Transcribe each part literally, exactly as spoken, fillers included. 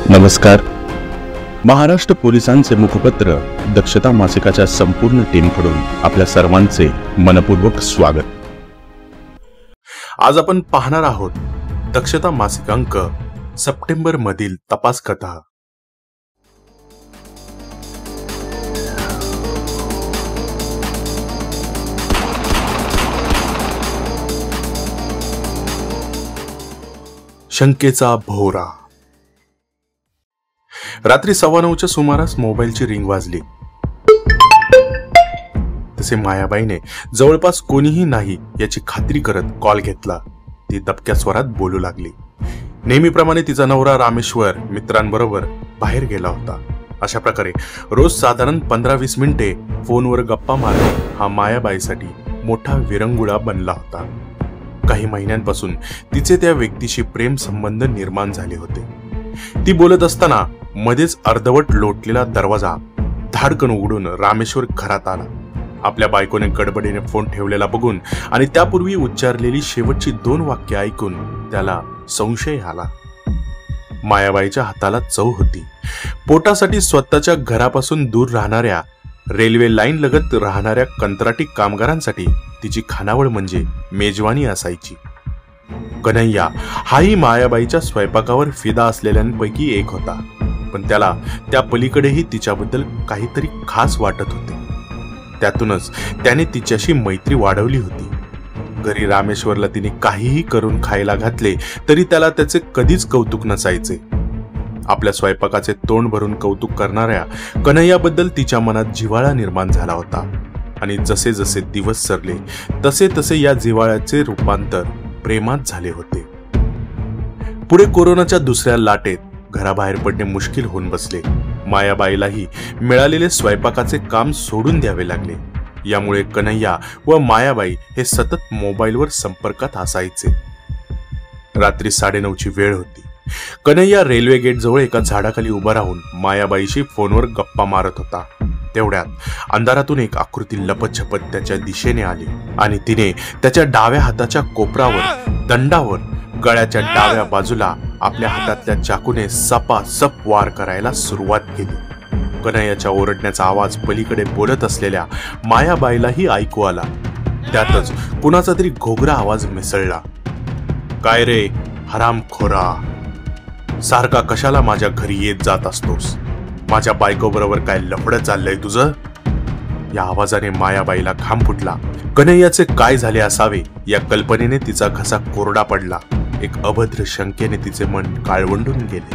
नमस्कार. महाराष्ट्र पोलिसांचे मुखपत्र दक्षता मासिकाच्या संपूर्ण टीमकडून आपल्या सर्वांचे मनपूर्वक स्वागत. आज आपण पाहणार आहोत दक्षता मासिकांक सप्टेंबर मधील तपास कथा. शंकेचा भोवरा. रात्री सव्वा नऊच्या सुमारास मोबाईलची रिंग वाजली. तसे मायाबाईने जवळपास कोणीही नाही याची खात्री करत कॉल घेतला. ती दबक्या स्वरात बोलू लागली. नेहमीप्रमाणे तिचा नवरा रामेश्वर मित्रांबरोबर बाहेर गेला होता. अशा प्रकारे रोज साधारण पंधरा वीस मिनिटे फोनवर गप्पा मारणे हा मायाबाईसाठी मोठा विरंगुळा बनला होता. काही महिन्यांपासून तिचे त्या व्यक्तीशी प्रेम संबंध निर्माण झाले होते. ती बोलत असताना मध्येच अर्धवट लोटलेला दरवाजा धाडकन उघडून रामेश्वर घरात आला. आपल्या बायकोने गडबडीने फोन ठेवलेला बघून आणि त्यापूर्वी उच्चारलेली शेवटची दोन वाक्य ऐकून त्याला संशय आला. मायाबाईच्या हाताला चव होती. पोटासाठी स्वतःच्या घरापासून दूर राहणाऱ्या, रेल्वे लाईन लगत राहणाऱ्या कंत्राटी कामगारांसाठी तिची खानावळ म्हणजे मेजवानी असायची. कन्हैया हाही मायाबाईच्या स्वयंपाकावर फिदा असलेल्यांपैकी एक होता. पण त्याला त्या पलीकडेही तिच्याबद्दल काहीतरी खास वाटत होते. त्यातूनच त्याने तिच्याशी मैत्री वाढवली होती. घरी रामेश्वरला तिने काहीही करून खायला घातले तरी त्याला त्याचे कधीच कौतुक नसायचे. आपल्या स्वयंपाकाचे तोंड भरून कौतुक करणाऱ्या कन्हैयाबद्दल तिच्या मनात जिव्हाळा निर्माण झाला होता. आणि जसे जसे दिवस सरले तसे तसे या जिव्हाळ्याचे रूपांतर प्रेमात झाले होते. पुढे कोरोनाच्या दुसऱ्या लाटेत घराबाहेर पडणे मुश्किल होऊन बसले. मायाबाईलाही मिळालेले स्वयंपाकाचे काम सोडून द्यावे लागले. यामुळे कन्हैया व मायाबाई हे सतत मोबाईलवर संपर्कात असायचे. रात्री साडेनऊची वेळ होती. कन्हैया रेल्वे गेट जवळ एका झाडाखाली उभा राहून मायाबाईशी फोनवर गप्पा मारत होता. तेवढ्यात अंधारातून एक आकृती लपतछपत त्याच्या दिशेने आली आणि तिने त्याच्या डाव्या हाताच्या कोपरावर, दंडावर, गळ्याच्या डाव्या बाजूला आपल्या हातातल्या चाकूने सपासप वार करायला सुरुवात केली. कन्हैयाच्या ओरडण्याचा आवाज पलीकडे बोलत असलेल्या मायाबाईलाही ऐकू आला. त्यातच कुणाचा तरी घोगरा आवाज मिसळला. काय रे हरामखोरा, सारखा कशाला माझ्या घरी येत जात असतोस? माझ्या बायको बरोबर काय लफडं चाललंय तुझं? या आवाजाने मायाबाईला घाम फुटला. कन्हैयाचे काय झाले असावे या कल्पनेने तिचा घसा कोरडा पडला. एक अभद्र शंकेने तिचे मन काळवंडून गेले.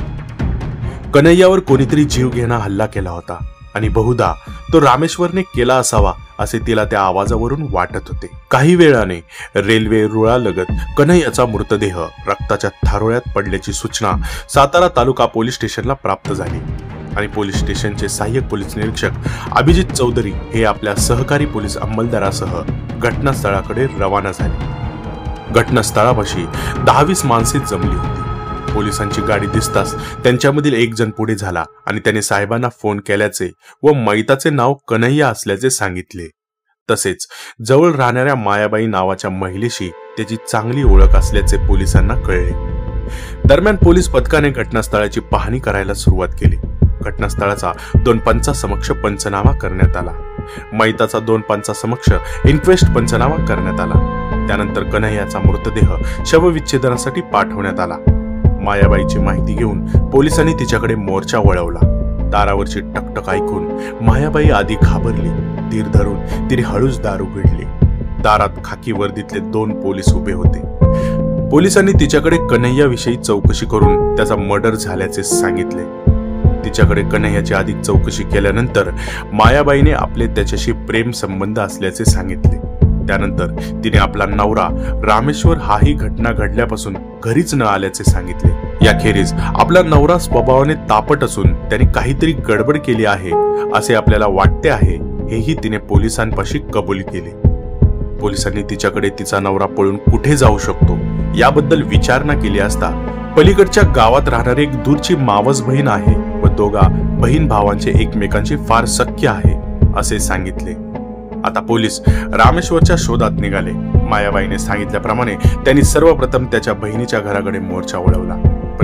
कन्हैयावर कोणीतरी जीव घेणा हल्ला केला होता आणि बहुधा तो रामेश्वरने केला असावा असे तिला त्या आवाजावरून वाटत होते. काही वेळाने रेल्वे रुळालगत कन्हैयाचा मृतदेह रक्ताच्या थारोळ्यात पडल्याची सूचना सातारा तालुका पोलीस स्टेशनला प्राप्त झाली आणि पोलीस स्टेशनचे सहाय्यक पोलीस निरीक्षक अभिजित चौधरी हे आपल्या सहकारी पोलीस अंमलदारासह घटनास्थळाकडे रवाना झाले. घटनास्थळापाशी दहावीस माणसे जमली होती. पोलिसांची गाडी दिसताच त्यांच्यामधील एक जण पुढे झाला आणि त्याने साहेबांना फोन केल्याचे व मैताचे नाव कन्हैया असल्याचे सांगितले. तसेच जवळ राहणाऱ्या मायाबाई नावाच्या महिलेशी त्याची चांगली ओळख असल्याचे पोलिसांना कळले. दरम्यान पोलीस पथकाने घटनास्थळाची पाहणी करायला सुरुवात केली. घटनास्थळाचा दोन पंचासमक्ष पंचनामा करण्यात आला. मैताचा दोन पंचासमक्ष इन्क्वेस्ट पंचनामा करण्यात आला. त्यानंतर कन्हैयाचा मृतदेह शवविच्छेदनासाठी पाठवण्यात आला. मायाबाईची माहिती घेऊन पोलिसांनी तिच्याकडे मोर्चा वळवला. दारावरची टकटक ऐकून मायाबाई आधी घाबरली. तीर धरून तिने हळूच दार उघडली. दारात खाकी वर्दीतले दोन पोलीस उभे होते. पोलिसांनी तिच्याकडे कन्हैयाविषयी चौकशी करून त्याचा मर्डर झाल्याचे सांगितले. तिच्याकडे कन्हैयाची अधिक चौकशी केल्यानंतर मायाबाईने आपले त्याच्याशी प्रेम संबंध असल्याचे सांगितले. त्यानंतर तिने आपला नवरा रामेश्वर हाही घटना घडल्यापासून घरीच न आल्याचे सांगितले. याखेरीज आपला नवरा स्वभावाने तापट असून त्याने काहीतरी गडबड केली आहे असे आपल्याला वाटते आहे हेही तिने पोलिसांपाशी कबूल केले. पोलिसांनी तिच्याकडे तिचा नवरा पळून कुठे जाऊ शकतो याबद्दल विचारणा केली असता पलीकडच्या गावात राहणारी एक दूरची मावस बहीण आहे व दोघा बहीण भावांचे एकमेकांशी फार सख्य आहे असे सांगितले. आता पोलीस रामेश्वरच्या शोधात निघाले. मायाबाईने सांगितल्याप्रमाणे त्यांनी सर्वप्रथम त्याच्या बहिणीच्या घराकडे मोर्चा वळवला. पण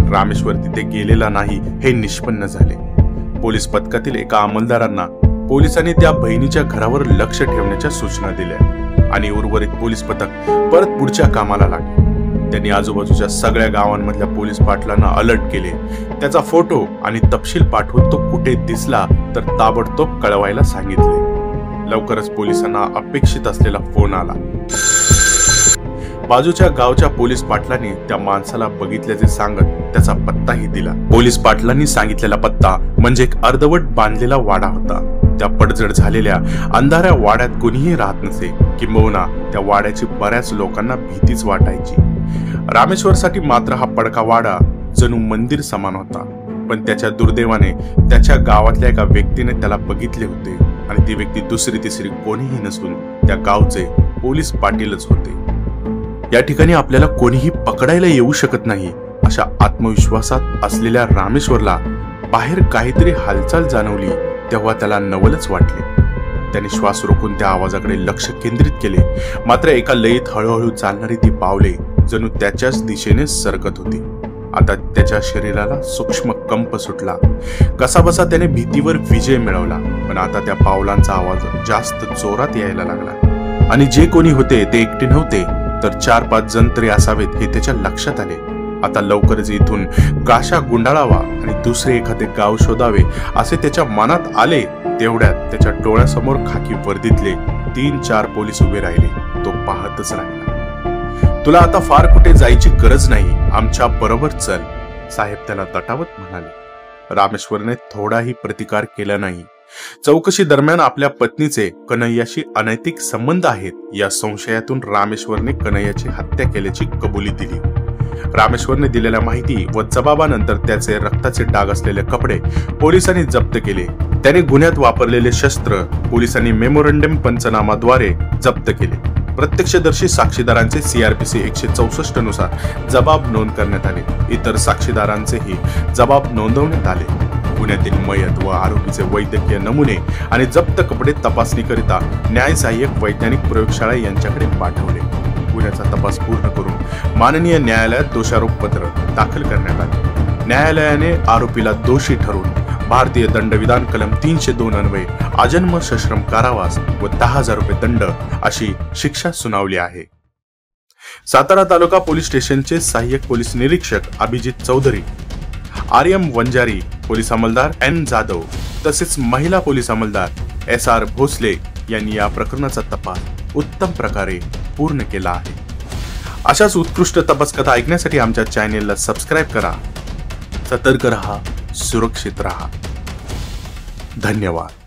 रामेश्वर तिथे गेलेला नाही हे निष्पन्न झाले. पोलीस पथकातील एका अंमलदारांना पोलिसांनी त्या बहिणीच्या घरावर लक्ष ठेवण्याच्या सूचना दिल्या आणि उर्वरित पोलीस पथक परत पुढच्या कामाला लागले. त्यांनी आजूबाजूच्या सगळ्या गावांमधल्या पोलीस पाटलांना अलर्ट केले. त्याचा फोटो आणि तपशील पाठवून तो कुठे दिसला तर ताबडतोब कळवायला सांगितले. लवकरच पोलिसांना अपेक्षित असलेला फोन आला. बाजूच्या गावच्या पोलीस पाटलांनी त्या माणसाला बघितल्याचे सांगत त्याचा पत्ताही दिला. पोलीस पाटलांनी सांगितलेला पत्ता म्हणजे एक अर्धवट बांधलेला वाडा होता. त्या पडझड झालेल्या अंधाऱ्या वाड्यात कोणीही राहत नसे, किंबहुना त्या वाड्याची बऱ्याच लोकांना भीतीच वाटायची. रामेश्वरसाठी मात्र हा पडका वाडा जणू मंदिर समान होता. पण त्याच्या दुर्दैवाने त्याच्या गावातल्या एका व्यक्तीने त्याला बघितले होते आणि ती व्यक्ती दुसरी तिसरी कोणीही नसून त्या गावचे पोलीस पाटीलच होते. या ठिकाणी आपल्याला कोणीही पकडायला येऊ शकत नाही अशा आत्मविश्वासात असलेल्या रामेश्वरला बाहेर काहीतरी हालचाल जाणवली तेव्हा त्याला नवलच वाटले. त्याने श्वास रोखून त्या आवाजाकडे लक्ष केंद्रित केले. मात्र एका लयीत हळूहळू चालणारी ती पावले जणू त्याच्याच दिशेने सरकत होती. आता त्याच्या शरीराला सूक्ष्म कंप सुटला. कसाबसा त्याने भीतीवर विजय मिळवला. पण आता त्या पावलांचा आवाज जास्त जोरात यायला लागला आणि जे कोणी होते ते एकटे नव्हते तर चार पाच जण तरी असावेत हे त्याच्या लक्षात आले. आता लवकरच इथून काशा गुंडाळावा आणि दुसरे एखादे गाव शोधावे असे त्याच्या मनात आले. तेवढ्यात त्याच्या डोळ्यासमोर खाकी वर्दीतले तीन चार पोलीस उभे राहिले. तो पाहतच राहिला. तुला आता फार कुठे जायची गरज नाही, आमच्या बरोबर चल, साहेब त्याला तटावत म्हणाले. रामेश्वरने थोडाही प्रतिकार केला नाही. चौकशी दरम्यान आपल्या पत्नीचे कन्हैयाशी अनैतिक संबंध आहेत या संशयातून रामेश्वरने कन्हैयाची हत्या केल्याची कबुली दिली. रामेश्वरने दिलेल्या माहिती व जबाबानंतर त्याचे रक्ताचे डाग असलेले कपडे पोलिसांनी जप्त केले. त्याने गुन्ह्यात वापरलेले शस्त्र पोलिसांनी मेमोरंडम पंचनामाद्वारे जप्त केले. प्रत्यक्षदर्शी साक्षीदारांचे सीआरपीसी एकशे चौसष्ट नुसार जबाब नोंद करण्यात आले. इतर साक्षीदारांचेही जबाब नोंदवण्यात आले. गुन्ह्यातील मयत व आरोपीचे वैद्यकीय नमुने आणि जप्त कपडे तपासणीकरिता न्याय सहाय्यक वैज्ञानिक प्रयोगशाळा यांच्याकडे पाठवले. गुन्ह्याचा तपास पूर्ण करून माननीय न्यायालयात दोषारोप पत्र दाखल करण्यात आले. न्यायालयाने आरोपीला दोषी ठरवून भारतीय दंडविधान कलम तीनशे दोन अन्वये आजन्म सश्रम कारावास व दहा हजार रुपये दंड अशी शिक्षा सुनावली आहे. सातारा तालुका पोलीस स्टेशनचे सहाय्यक पोलीस निरीक्षक Abhijit Chaudhari, R M Vanjari, police अंमलदार एन जाधव तसेच महिला पोलीस अंमलदार एस आर भोसले यांनी या प्रकरणाचा तपास उत्तम प्रकारे पूर्ण केला आहे. अशाच उत्कृष्ट तपास कथा ऐकण्यासाठी आमच्या चॅनेलला सबस्क्राईब करा. सतर्क रहा, सुरक्षित रहा. धन्यवाद.